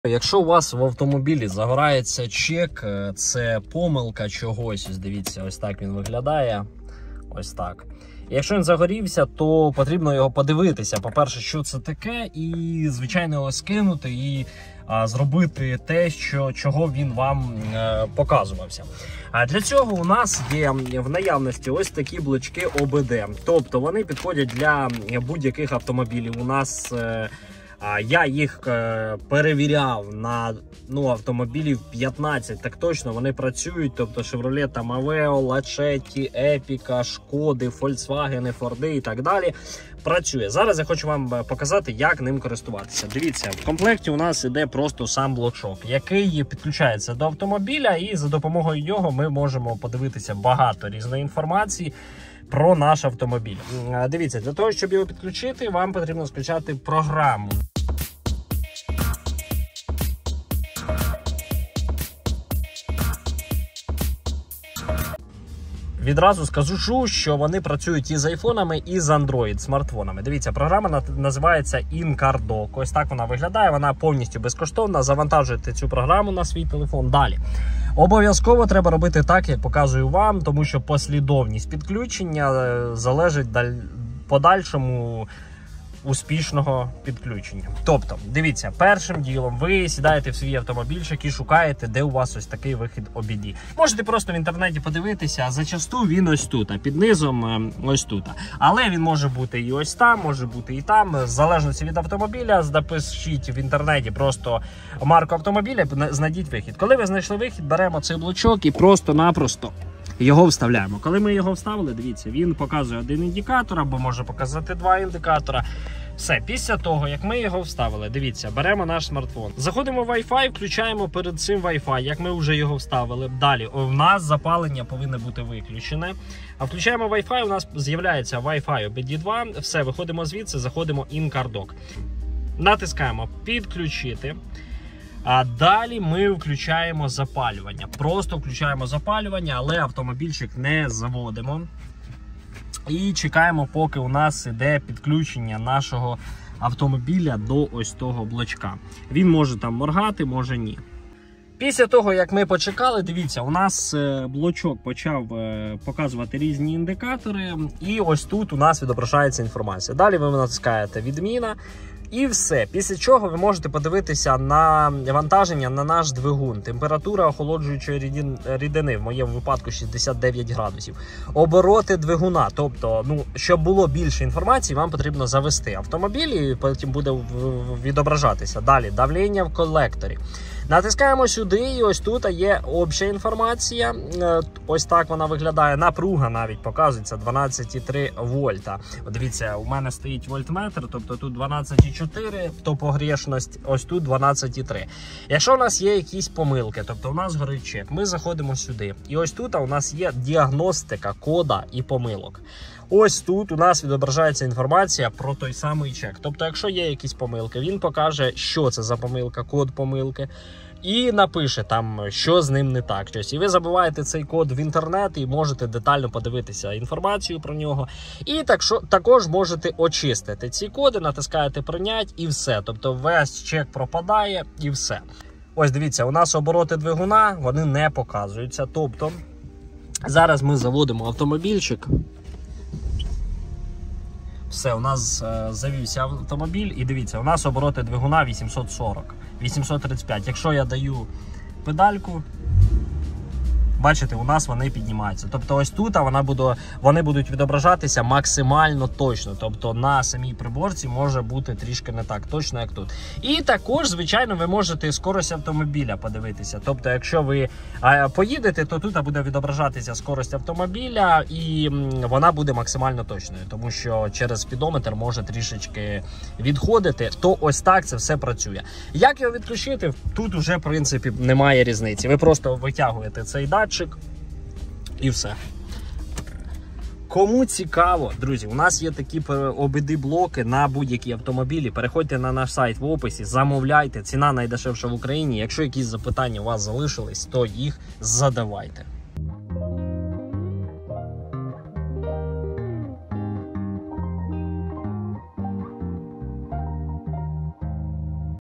Якщо у вас в автомобілі загорається чек, це помилка чогось. Ось дивіться, ось так він виглядає. Ось так. Якщо він загорівся, то потрібно його подивитися. По-перше, що це таке, і, звичайно, його скинути і зробити те, чого він вам показувався. А для цього у нас є в наявності ось такі блочки ОБД. Тобто вони підходять для будь-яких автомобілів. У нас я їх перевіряв на автомобілів 15, так точно вони працюють. Тобто Chevrolet, Aveo, Lacetti, Epica, Шкоди, Volkswagen, Ford і так далі. Працює. Зараз я хочу вам показати, як ним користуватися. Дивіться, в комплекті у нас іде просто сам блочок, який підключається до автомобіля, і за допомогою нього ми можемо подивитися багато різної інформації про наш автомобіль. Дивіться, для того, щоб його підключити, вам потрібно скачати програму. Відразу скажу, що вони працюють і з айфонами, і з Android смартфонами. Дивіться, програма називається InCarDoc. Ось так вона виглядає, вона повністю безкоштовна. Завантажуєте цю програму на свій телефон. Далі. Обов'язково треба робити так, як показую вам, тому що послідовність підключення залежить подальшому успішного підключення. Тобто, дивіться, першим ділом ви сідаєте в свій автомобільчик і шукаєте, де у вас ось такий вихід OBD. Можете просто в інтернеті подивитися, а зачасту він ось тут, а під низом ось тут. Але він може бути і ось там, може бути і там, в залежності від автомобіля. Запишіть в інтернеті просто марку автомобіля, знайдіть вихід. Коли ви знайшли вихід, беремо цей блочок і просто-напросто його вставляємо. Коли ми його вставили, дивіться, він показує один індикатор, або може показати два індикатора. Все, після того, як ми його вставили, дивіться, беремо наш смартфон. Заходимо в Wi-Fi, включаємо перед цим Wi-Fi, як ми вже його вставили. Далі, у нас запалення повинно бути виключене. А включаємо Wi-Fi, у нас з'являється Wi-Fi OBD2. Все, виходимо звідси, заходимо InCarDoc. Натискаємо «Підключити». А далі ми включаємо запалювання. Просто включаємо запалювання, але автомобільчик не заводимо. І чекаємо, поки у нас іде підключення нашого автомобіля до ось того блочка. Він може там моргати, може ні. Після того, як ми почекали, дивіться, у нас блочок почав показувати різні індикатори. І ось тут у нас відображається інформація. Далі ви натискаєте «Відміна». І все. Після чого ви можете подивитися на вантаження на наш двигун. Температура охолоджуючої рідини, в моєму випадку 69 градусів. Обороти двигуна, тобто, щоб було більше інформації, вам потрібно завести автомобіль і потім буде відображатися. Далі, давлення в колекторі. Натискаємо сюди, і ось тут є обща інформація. Ось так вона виглядає. Напруга навіть показується 12,3 вольта. Дивіться, у мене стоїть вольтметр, тобто тут 12,4, то погрешність, ось тут 12,3. Якщо у нас є якісь помилки, тобто у нас горить чек, ми заходимо сюди. І ось тут у нас є діагностика кода і помилок. Ось тут у нас відображається інформація про той самий чек. Тобто, якщо є якісь помилки, він покаже, що це за помилка, код помилки, і напише там, що з ним не так. І ви забиваєте цей код в інтернет і можете детально подивитися інформацію про нього. І також можете очистити ці коди, натискаєте «Прийнять» і все. Тобто весь чек пропадає і все. Ось дивіться, у нас обороти двигуна, вони не показуються. Тобто, зараз ми заводимо автомобільчик. Все, у нас завівся автомобіль, і дивіться, у нас обороти двигуна 840, 835. Якщо я даю педальку, бачите, у нас вони піднімаються. Тобто ось тут вони будуть відображатися максимально точно. Тобто на самій приборці може бути трішки не так точно, як тут. І також, звичайно, ви можете скорость автомобіля подивитися. Тобто, якщо ви поїдете, то тут буде відображатися скорость автомобіля, і вона буде максимально точною. Тому що через спідометр може трішечки відходити. То ось так це все працює. Як його відключити? Тут уже, в принципі, немає різниці. Ви просто витягуєте цей датчик і все. Кому цікаво, друзі, у нас є такі OBD-блоки на будь-які автомобілі. Переходьте на наш сайт в описі, замовляйте. Ціна найдешевша в Україні. Якщо якісь запитання у вас залишились, то їх задавайте.